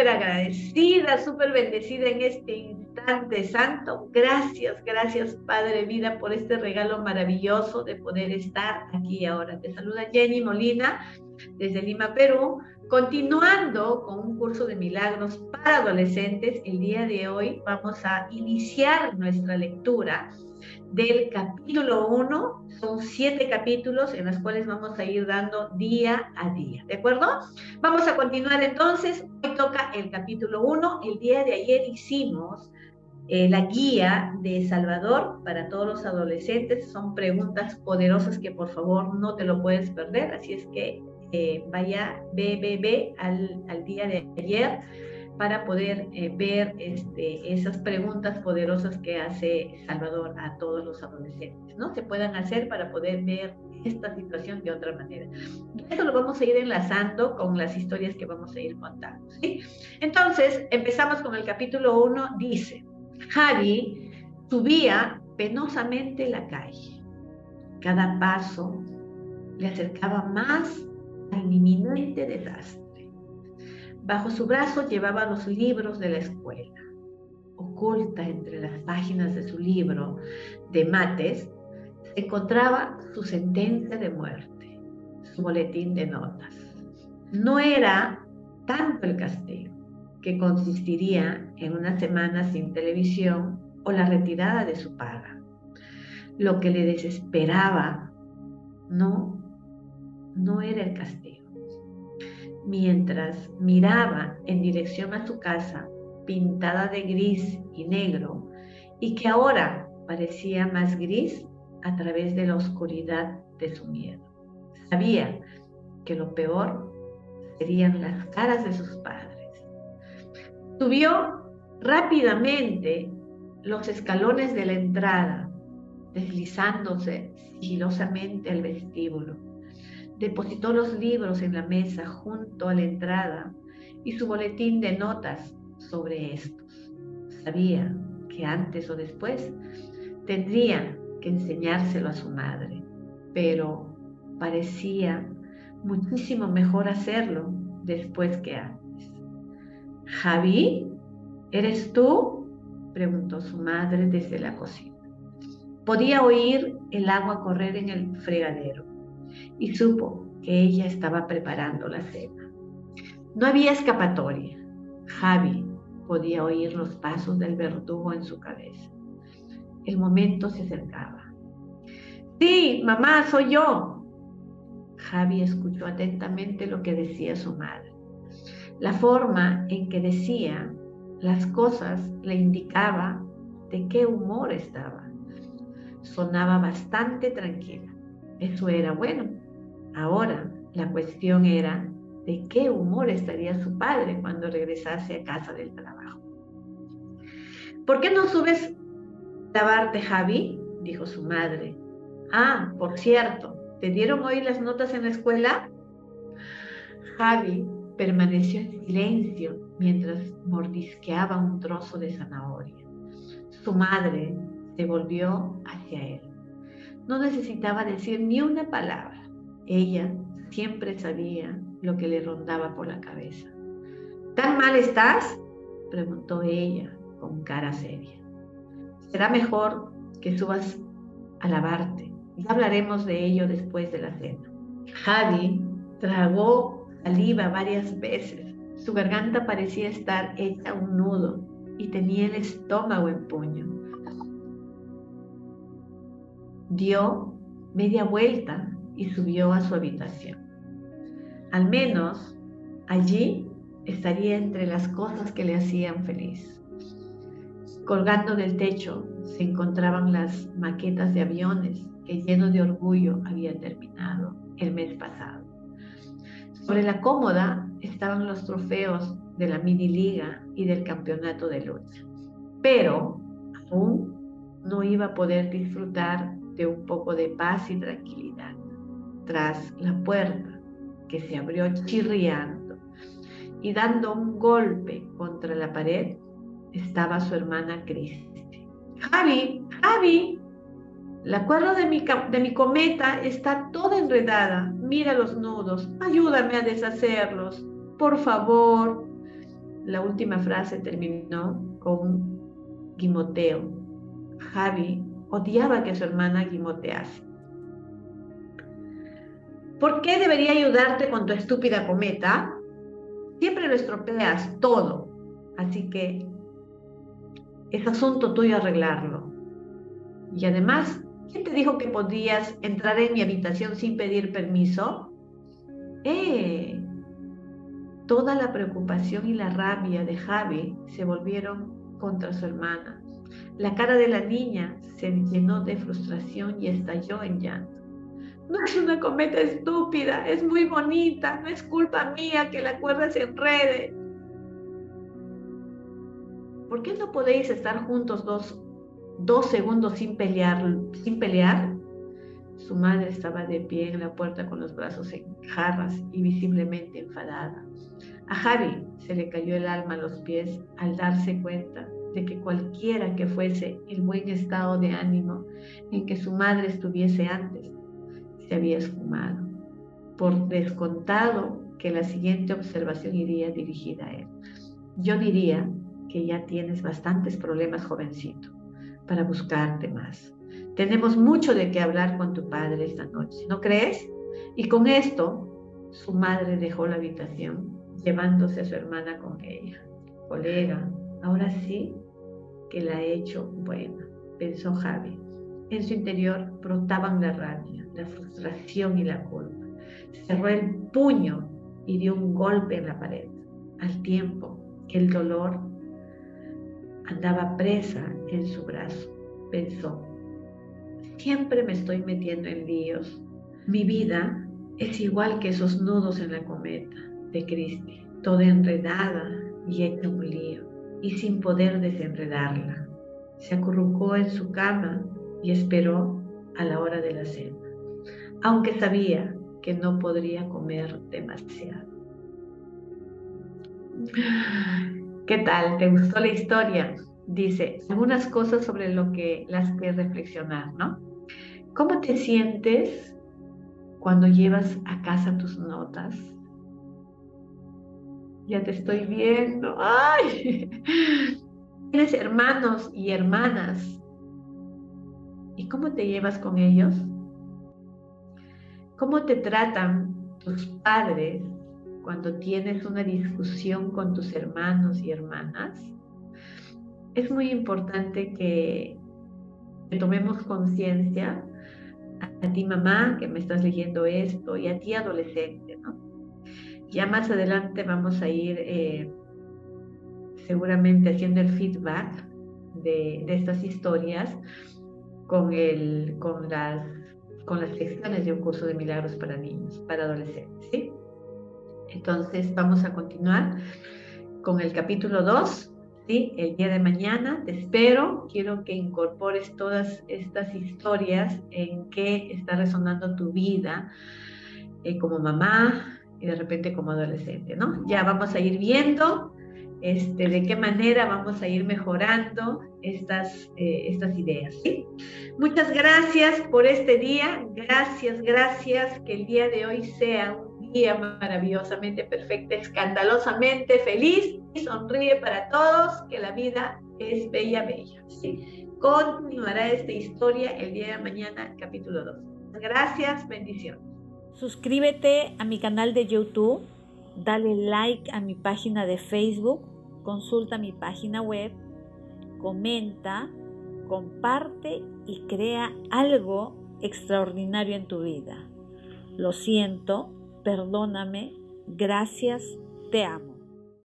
súper agradecida, súper bendecida en este instante santo. Gracias, gracias Padre Vida por este regalo maravilloso de poder estar aquí ahora. Te saluda Jenny Molina desde Lima, Perú, continuando con un curso de milagros para adolescentes. El día de hoy vamos a iniciar nuestra lectura del capítulo 1. Son 7 capítulos en los cuales vamos a ir dando día a día, ¿de acuerdo? Vamos a continuar entonces. Hoy toca el capítulo 1. El día de ayer hicimos la guía de Salvador para todos los adolescentes. Son preguntas poderosas que por favor no te lo puedes perder, así es que vaya, ve al día de ayer para poder ver esas preguntas poderosas que hace Salvador a todos los adolescentes, ¿no? Se puedan hacer para poder ver esta situación de otra manera. Y eso lo vamos a ir enlazando con las historias que vamos a ir contando, ¿sí? Entonces, empezamos con el capítulo 1. Dice: Javi subía penosamente la calle. Cada paso le acercaba más al inminente desastre. Bajo su brazo llevaba los libros de la escuela. Oculta entre las páginas de su libro de mates se encontraba su sentencia de muerte, su boletín de notas. No era tanto el castigo, que consistiría en una semana sin televisión o la retirada de su paga. Lo que le desesperaba no era el castigo. Mientras miraba en dirección a su casa, pintada de gris y negro, y que ahora parecía más gris a través de la oscuridad de su miedo. Sabía que lo peor serían las caras de sus padres. Subió rápidamente los escalones de la entrada, deslizándose sigilosamente al vestíbulo. Depositó los libros en la mesa junto a la entrada y su boletín de notas sobre estos. Sabía que antes o después tendría que enseñárselo a su madre, pero parecía muchísimo mejor hacerlo después que antes. ¿Javi? ¿Eres tú?, preguntó su madre desde la cocina. Podía oír el agua correr en el fregadero y supo que ella estaba preparando la cena. No había escapatoria. Javi podía oír los pasos del verdugo en su cabeza. El momento se acercaba. Sí, mamá, soy yo. Javi escuchó atentamente lo que decía su madre. La forma en que decía las cosas le indicaba de qué humor estaba. Sonaba bastante tranquila. Eso era bueno. Ahora la cuestión era de qué humor estaría su padre cuando regresase a casa del trabajo. ¿Por qué no subes a lavarte, Javi?, dijo su madre. Ah, por cierto, ¿te dieron hoy las notas en la escuela? Javi permaneció en silencio mientras mordisqueaba un trozo de zanahoria. Su madre se volvió hacia él. No necesitaba decir ni una palabra. Ella siempre sabía lo que le rondaba por la cabeza. ¿Tan mal estás?, preguntó ella con cara seria. Será mejor que subas a lavarte. Ya hablaremos de ello después de la cena. Javi tragó saliva varias veces. Su garganta parecía estar hecha un nudo y tenía el estómago en puño. Dio media vuelta y subió a su habitación. Al menos allí estaría entre las cosas que le hacían feliz. Colgando del techo se encontraban las maquetas de aviones que, lleno de orgullo, había terminado el mes pasado. Sobre la cómoda estaban los trofeos de la mini liga y del campeonato de lucha. Pero aún no iba a poder disfrutar de un poco de paz y tranquilidad. Tras la puerta, que se abrió chirriando y dando un golpe contra la pared, estaba su hermana Cristi. Javi, Javi, la cuerda de mi cometa está toda enredada. Mira los nudos, ayúdame a deshacerlos, por favor. la última frase terminó con un gimoteo. Javi odiaba que su hermana gimotease. ¿Por qué debería ayudarte con tu estúpida cometa? Siempre lo estropeas todo. Así que es asunto tuyo arreglarlo. Y además, ¿quién te dijo que podías entrar en mi habitación sin pedir permiso? Toda la preocupación y la rabia de Javi se volvieron contra su hermana. La cara de la niña se llenó de frustración y estalló en llanto. No es una cometa estúpida, es muy bonita, no es culpa mía que la cuerda se enrede. ¿Por qué no podéis estar juntos dos segundos sin pelear? Su madre estaba de pie en la puerta con los brazos en jarras y visiblemente enfadada. A Javi se le cayó el alma a los pies al darse cuenta de que cualquiera que fuese el buen estado de ánimo en que su madre estuviese antes, se había esfumado. Por descontado que la siguiente observación iría dirigida a él. Yo diría que ya tienes bastantes problemas, jovencito, para buscarte más. Tenemos mucho de qué hablar con tu padre esta noche, ¿no crees? Y con esto, su madre dejó la habitación, llevándose a su hermana con ella. Colega, ahora sí que la he hecho buena, pensó Javi. En su interior brotaban la rabia, la frustración y la culpa. Cerró el puño y dio un golpe en la pared. Al tiempo que el dolor andaba presa en su brazo, pensó: siempre me estoy metiendo en líos. Mi vida es igual que esos nudos en la cometa de Cristi, toda enredada y hecha un lío, y sin poder desenredarla. Se acurrucó en su cama y esperó a la hora de la cena, aunque sabía que no podría comer demasiado. ¿Qué tal? ¿Te gustó la historia? Dice algunas cosas sobre las que reflexionar, ¿no? ¿Cómo te sientes cuando llevas a casa tus notas? Ya te estoy viendo. ¡Ay! ¿Tienes hermanos y hermanas? ¿Y cómo te llevas con ellos? ¿Cómo te tratan tus padres cuando tienes una discusión con tus hermanos y hermanas? Es muy importante que tomemos conciencia, a ti mamá que me estás leyendo esto y a ti adolescente, ¿no? Ya más adelante vamos a ir seguramente haciendo el feedback de estas historias con las lecciones de un curso de milagros para niños, para adolescentes, ¿sí? Entonces vamos a continuar con el capítulo 2, ¿sí? El día de mañana te espero. Quiero que incorpores todas estas historias en qué está resonando tu vida como mamá y de repente como adolescente, ¿no? Ya vamos a ir viendo de qué manera vamos a ir mejorando estas ideas, ¿sí? Muchas gracias por este día. Gracias. Que el día de hoy sea un día maravillosamente perfecto, escandalosamente feliz y sonríe para todos, que la vida es bella, ¿sí? Continuará esta historia el día de mañana, capítulo 2. Gracias, bendiciones. Suscríbete a mi canal de YouTube, dale like a mi página de Facebook, consulta mi página web, comenta, comparte y crea algo extraordinario en tu vida. Lo siento, perdóname, gracias, te amo.